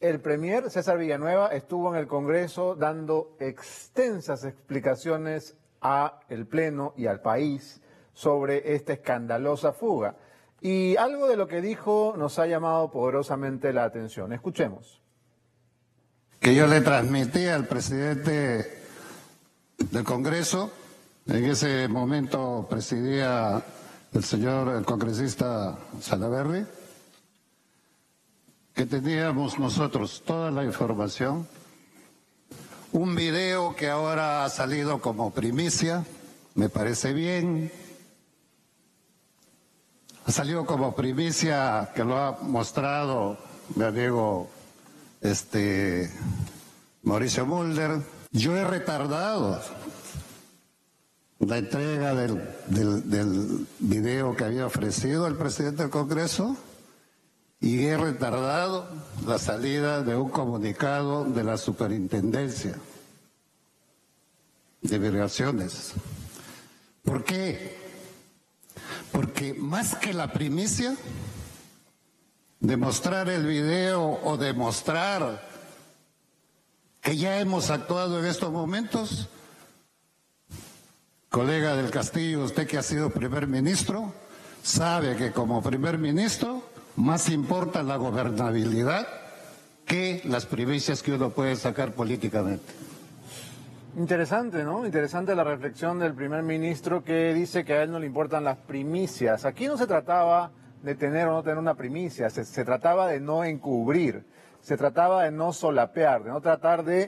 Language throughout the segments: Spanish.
el premier César Villanueva estuvo en el Congreso dando extensas explicaciones al Pleno y al país sobre esta escandalosa fuga. Y algo de lo que dijo nos ha llamado poderosamente la atención. Escuchemos. Que yo le transmití al presidente del Congreso, en ese momento presidía el congresista Salaverry, que teníamos nosotros toda la información, un video que ahora ha salido como primicia, me parece bien, ha salido como primicia que lo ha mostrado mi amigo Mauricio Mulder. Yo he retardado la entrega del video que había ofrecido el presidente del Congreso y he retardado la salida de un comunicado de la Superintendencia de Migraciones. ¿Por qué? Porque más que la primicia, demostrar el video o demostrar que ya hemos actuado en estos momentos, colega del Castillo, usted que ha sido primer ministro, sabe que como primer ministro más importa la gobernabilidad que las primicias que uno puede sacar políticamente. Interesante, ¿no? Interesante la reflexión del primer ministro que dice que a él no le importan las primicias. Aquí no se trataba de tener o no tener una primicia, se trataba de no encubrir, se trataba de no solapear, de no tratar de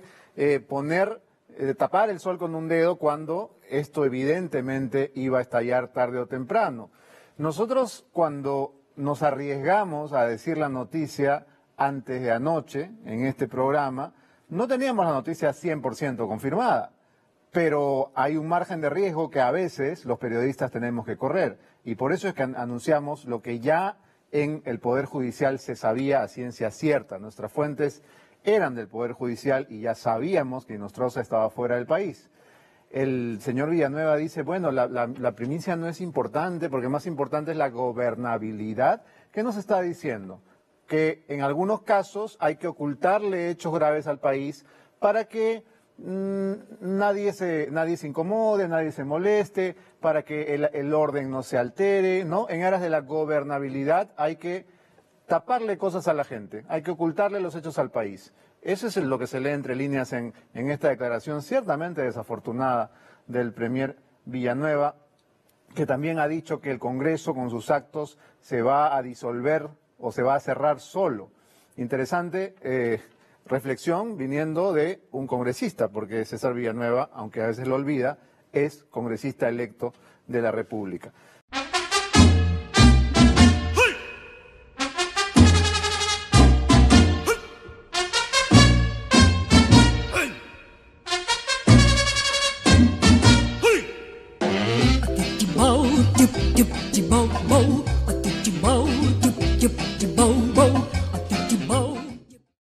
tapar el sol con un dedo cuando esto evidentemente iba a estallar tarde o temprano. Nosotros cuando nos arriesgamos a decir la noticia antes de anoche en este programa, no teníamos la noticia 100% confirmada, pero hay un margen de riesgo que a veces los periodistas tenemos que correr y por eso es que anunciamos lo que ya en el Poder Judicial se sabía a ciencia cierta. Nuestras fuentes eran del Poder Judicial y ya sabíamos que Inostroza estaba fuera del país. El señor Villanueva dice, bueno, la primicia no es importante porque más importante es la gobernabilidad. ¿Qué nos está diciendo? Que en algunos casos hay que ocultarle hechos graves al país para que nadie se incomode, nadie se moleste, para que el orden no se altere, ¿no? En aras de la gobernabilidad hay que taparle cosas a la gente, hay que ocultarle los hechos al país. Eso es lo que se lee entre líneas en esta declaración ciertamente desafortunada del premier Villanueva, que también ha dicho que el Congreso con sus actos se va a disolver o se va a cerrar solo. Interesante reflexión viniendo de un congresista, porque César Villanueva, aunque a veces lo olvida, es congresista electo de la República. Bow,